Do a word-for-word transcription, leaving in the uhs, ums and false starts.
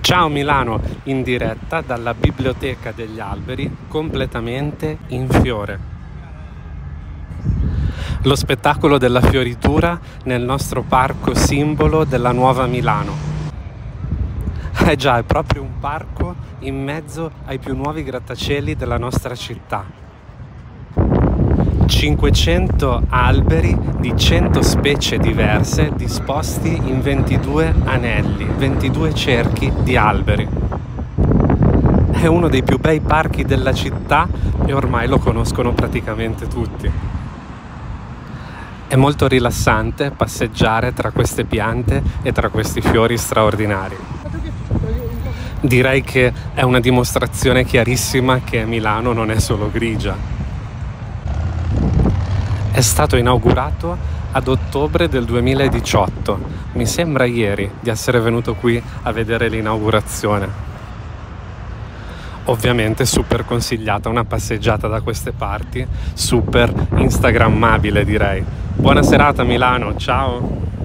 Ciao Milano, in diretta dalla Biblioteca degli Alberi, completamente in fiore. Lo spettacolo della fioritura nel nostro parco simbolo della nuova Milano. Eh già, è proprio un parco in mezzo ai più nuovi grattacieli della nostra città. cinquecento alberi di cento specie diverse disposti in ventidue anelli, ventidue cerchi di alberi. È uno dei più bei parchi della città e ormai lo conoscono praticamente tutti. È molto rilassante passeggiare tra queste piante e tra questi fiori straordinari. Direi che è una dimostrazione chiarissima che Milano non è solo grigia. È stato inaugurato ad ottobre del duemiladiciotto. Mi sembra ieri di essere venuto qui a vedere l'inaugurazione. Ovviamente super consigliata una passeggiata da queste parti, super instagrammabile direi. Buona serata Milano, ciao!